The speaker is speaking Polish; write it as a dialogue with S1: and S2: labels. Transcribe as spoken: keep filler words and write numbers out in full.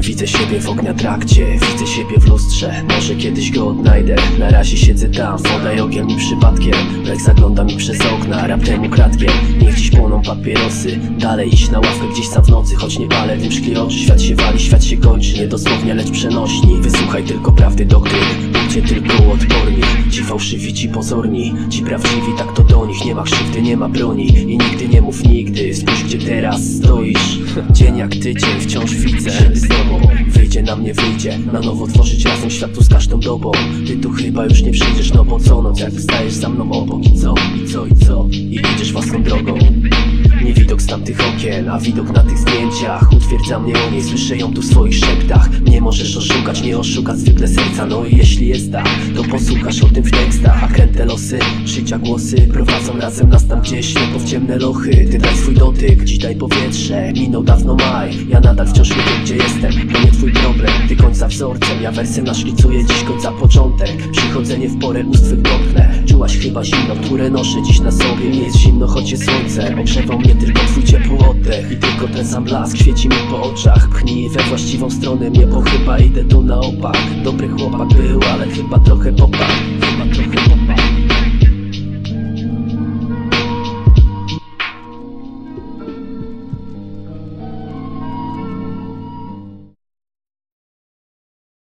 S1: Widzę siebie w ogniatrakcie, widzę siebie w lustrze. Może kiedyś go odnajdę. Na razie siedzę tam, woda i ogień mi przypadkiem. Lek zagląda mi przez okna, raptem ukradkiem. Niech dziś płoną papierosy. Dalej iść na ławkę gdzieś sam w nocy. Choć nie palę, dym szkli oczy. Świat się wali, świat się kończy. Nie dosłownie, lecz przenośni. Wysłuchaj tylko prawdy doktryny, bądźcie tylko odporni. Ci fałszywi, ci pozorni, ci prawdziwi, tak to do nich. Nie ma krzywdy, nie ma broni i nigdy nie mów nigdy. Spójrz gdzie teraz stoisz. Dzień jak tydzień wciąż widzę siebie z tobą. Wyjdzie na mnie, wyjdzie na nowo tworzyć razem świat tu z każdą dobą. Ty tu chyba już nie przyjdziesz, no bo co noc jak wstajesz za mną obok. I co, i co, i co, i idziesz własną drogą. Nie widok z tamtych okien, a widok na tych zdjęciach utwierdza mnie o niej, słyszę ją tu w swoich szeptach. Nie możesz oszukać, nie oszuka zwykle serca. No i jeśli jest tak, to posłuchasz o tym w tekstach. A kręte losy, życia głosy prowadzą razem nas tam gdzieś ślepo w ciemne lochy. Ty daj swój dotyk, dziś daj powietrze. Minął dawno maj, ja nadal wciąż nie wiem gdzie jestem. To nie twój problem, ty kończ za wzorcem. Ja wersem naszkicuję dziś końc za początek. Przychodzenie w porę ust twych dotknę. Czułaś chyba zimno, które noszę dziś na sobie. Nie jest zimno, choć jest słońce. Ogrzewał mnie tylko twój ciepły oddech. I tylko ten sam blask świeci mi po oczach. Pchnij we właściwą stronę mnie, bo chyba idę tu na opak. Dobry chłopak był, ale chyba trochę popak. Chyba trochę